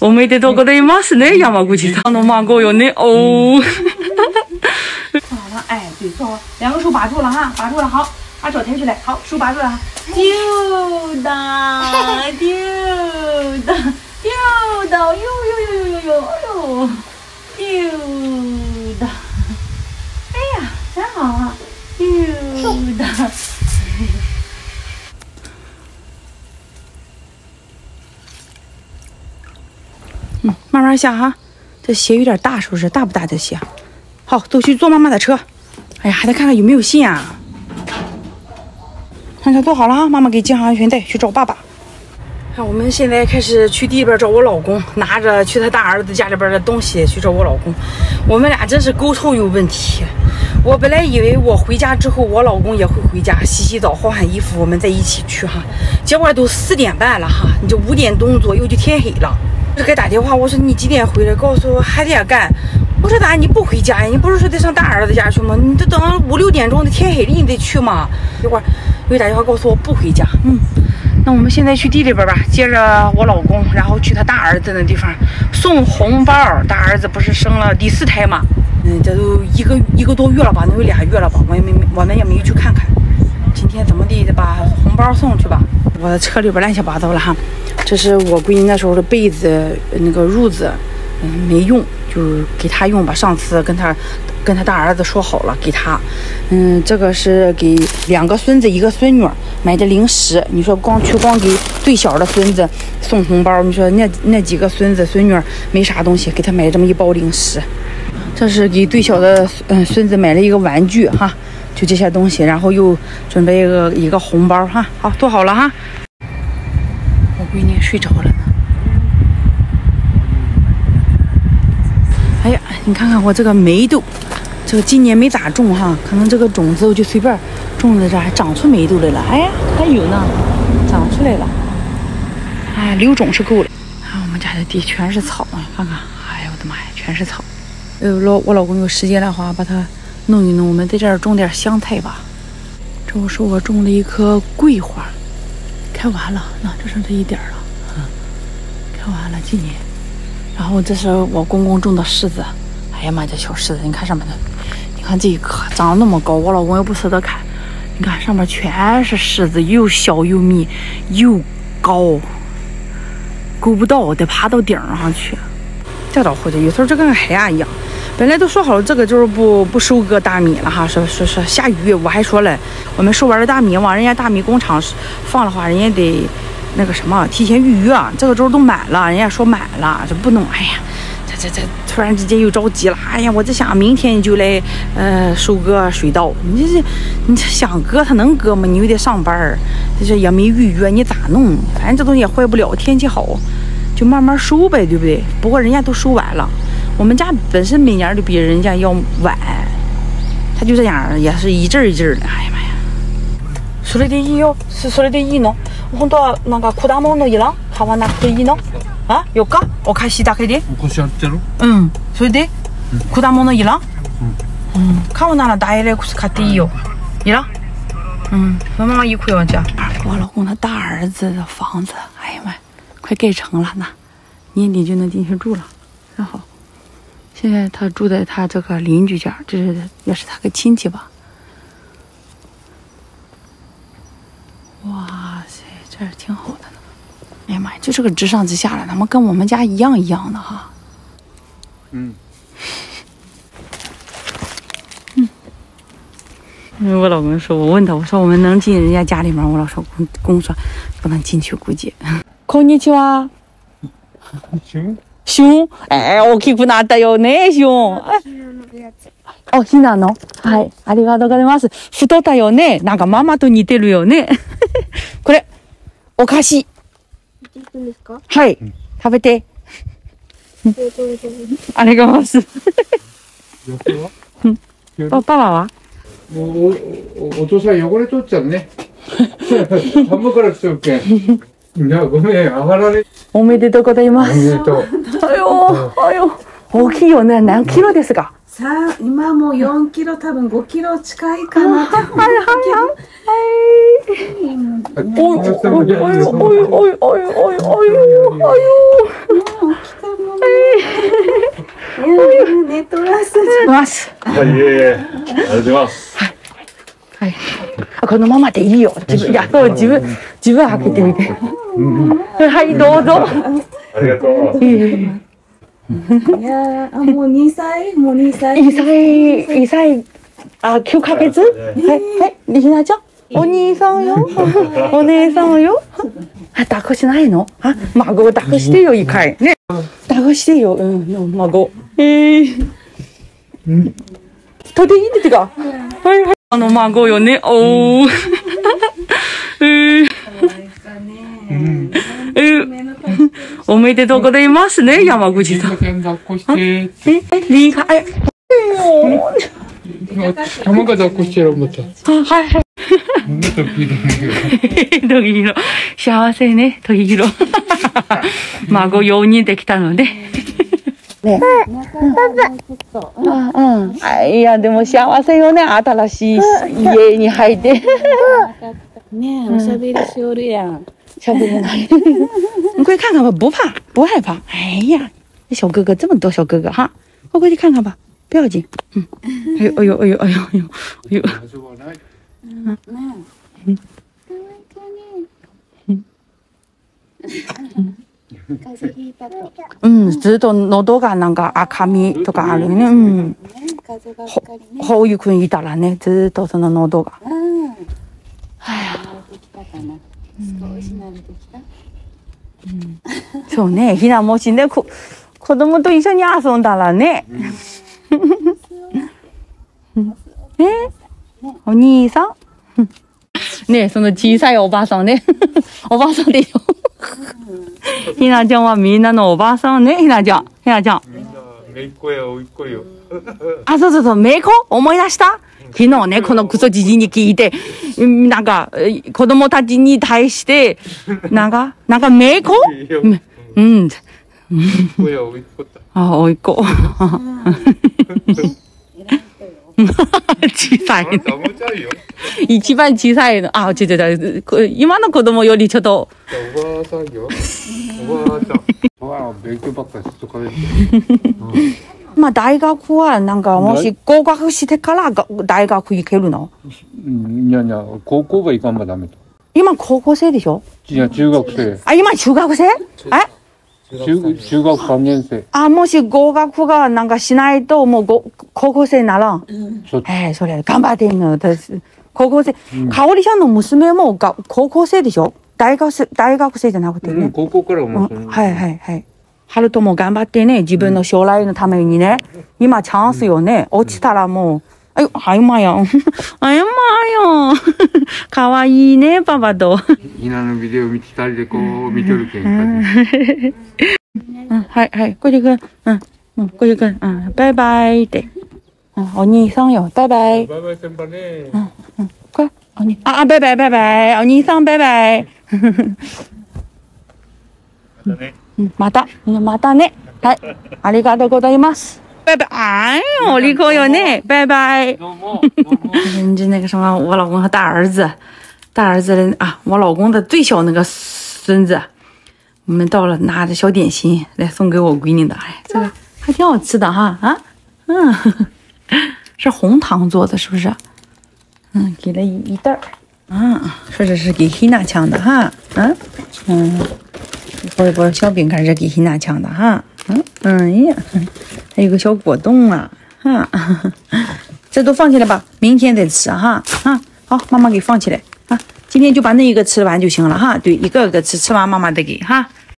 おめでとうございますね，山口さんの孫よ呢哦。做好了，哎，对，做好，两个手把住了哈，把住了，好，把脚抬起来，好，手把住了哈，丢的，丢的，丢的，呦呦呦呦呦呦，哎呦，丢的，哎呀，真好啊，丢的。慢慢下哈，这鞋有点大，是不是？大不大这鞋？好，都去坐妈妈的车。哎呀，还得看看有没有信啊。看车坐好了哈，妈妈给系上安全带，去找爸爸。看，我们现在开始去地里边找我老公，拿着去他大儿子家里边的东西去找我老公。我们俩真是沟通有问题。我本来以为我回家之后，我老公也会回家，洗洗澡，换换衣服，我们再一起去哈。结果都4点半了哈，你这5点钟左右就天黑了。就给打电话，我说你几点回来？告诉我还得干。我说咋你不回家呀？你不是说得上大儿子家去吗？你都等5、6点钟的天黑了，你得去吗？一会儿又打电话告诉我不回家。那我们现在去地里边吧，接着我老公，然后去他大儿子那地方送红包。大儿子不是生了第4胎嘛？这都一个多月了吧，能有2月了吧？我们也没去看看。今天怎么地的把红包送去吧。我的车里边乱七八糟了哈。这是我闺女那时候的被子，那个褥子，没用，就给她用吧。上次跟她大儿子说好了，给她。这个是给2个孙子1个孙女买的零食。你说光给最小的孙子送红包，你说那几个孙子孙女没啥东西，给他买这么一包零食。这是给最小的孙子买了一个玩具哈，就这些东西，然后又准备一个红包哈。好，做好了哈。我闺女睡着了呢。哎呀，你看看我这个梅豆，这个今年没咋种哈，可能这个种子我就随便种在这，还长出梅豆来了。哎呀，还有呢，长出来了。哎，留种是够了。看我们家的地全是草啊，看看，哎呀我的妈呀，全是草。我老公有时间的话，把它弄一弄，我们在这儿种点香菜吧。这是我种了一棵桂花。开完了，那这剩这一点了，开完了今年。然后这是我公公种的柿子，哎呀妈，这小柿子，你看上面的，你看这一颗长得那么高，我老公也不舍得砍。你看上面全是柿子，又小又密又高，够不到，得爬到顶上去。这倒回去，有时候就跟海一样。本来都说好了，这个就是不收割大米了哈，说下雨，我还说了，我们收完了大米往人家大米工厂放的话，人家得那个什么提前预约，这个周都满了，人家说满了，这不能，哎呀，这突然之间又着急了，哎呀，我在想明天就来收割水稻，你这想割它能割吗？你又得上班，这也没预约，你咋弄？反正这东西也坏不了，天气好就慢慢收呗，对不对？不过人家都收完了。我们家本身每年就比人家要晚，他就这样，也是一阵一阵的。哎呀妈呀！それでいいよ。それでいいの。本当はなんか果物いらん？買わなくていいの？あ？よっか？お菓子だけで？ お菓子あってる？ それで果物いらん？買うなら大类買っていいよ。いらん？和妈妈一块往家。我老公他大儿子的房子，哎呀妈，快盖成了呢，年底就能进去住了，真好。现在他住在他这个邻居家，这也是他个亲戚吧。哇塞，这挺好的呢。哎呀妈呀，就是个直上直下的，他们跟我们家一样的哈。我老公说，我问他，我说我们能进人家家里面，我老公说不能进去，估计。こんにちは。熊？哎，大きくなったよね、熊。お、ひなの？はい、ありがとうございます。太ったよね。なんかママと似てるよね。これ、お菓子。はい、食べて。ありがとうございます。パパは？ お父さん汚れとっちゃうね。寒から来ておけ。いや、ごめん、上がられ。 おめでとうございます。 おめでとう。 あよ、大きいよね。何キロですか？ さあ、今もう4キロ、多分5キロ近いかな。 はい。おい。 ます。 いえいえ、ありがとうございます。 はい。このままでいいよ。自分開けてみて。はい、どうぞ。 ありがとう。 いやー、もう2歳、もう2歳。 2歳、あ、9ヶ月？はい、ひなちゃん。お兄さんよ。お姉さんよ。抱っこしないの？あ、孫抱っこしてよ、一回。ね。抱っこしてよ、孫。とでいいんですか？はいはい。孫よね。おー。おめでとうございますね、山口さん。 抱っこして。 リンカ、 玉が抱っこしてる思った。 はいはい。トキヒロ。幸せね、トキヒロ。孫4人できたので。ね。いや、でも幸せよね、新しい家に入って。 ねえ、おしゃべりしおるやん。 しゃべれない。你过去看看吧，不怕，不害怕。哎呀，小哥哥这么多小哥哥哈，快过去看看吧，不要紧。哎呦哎呦哎呦哎呦哎呦哎呦。 風邪ひいたと。 ずっと喉がなんか赤みとかあるね。 風がっかりね。 こういうくんいたらね、ずっとその喉が。 慣れてきたかな。少し慣れてきた。 そうね、ひなもしね、子供と一緒に遊んだらね。お兄さんね、その小さいおばあさんね。おばあさんでしょ。ひなちゃんはみんなのおばあさんね、ひなちゃん。ひなちゃん。 みんな、めいっ子やおいっ子よ。 あ、そうそうそう、めいっ子思い出した？昨日ね、このクソじじに聞いて、なんか、子供たちに対して、なんか、めいっ子？うん。 おいっ子だ。 あ、おいっ子。小さい。一番小さいの。あ、違う。今の子供よりちょっと。 おばあさんよ。おばあさん。わあ、勉強ばっかりしとかね。 まあ大学はなんかもし合格してから大学行けるの？ いや、高校が行かんばダメと。 今高校生でしょ？ いや、中学生。 あ、今中学生？ 中学3年生。 あ、もし合格がなんかしないともう高校生なら。それ頑張ってんの。高校生。かおりちゃんの娘も高校生でしょ？大学生じゃなくてね。 高校からもはい。ハルトも頑張ってね、自分の将来のためにね。今チャンスよね。落ちたらもう。あゆまよ。かわいいね、パパと。 ひなのビデオ見てたりでこう見とるけん。 はい。こじくん。こじくん。バイバイって。お兄さんよ、バイバイ。 バイバイ先輩ね。 これ、バイバイ。お兄さんバイバイ。またね。はい。ありがとうございます。拜拜！哎呦，我离口有呢，拜拜。人家那个什么，我老公和大儿子的啊，我老公的最小那个孙子，我们到了拿着小点心来送给我闺女的，哎，这个还挺好吃的哈啊，是红糖做的，是不是？给了一袋儿，说这是给希娜抢的哈，一会儿小饼干是给希娜抢的哈。哎呀，还有个小果冻啊，这都放起来吧，明天再吃哈。好，妈妈给放起来啊，今天就把那一个吃完就行了哈。对，一个个吃，吃完妈妈再给哈。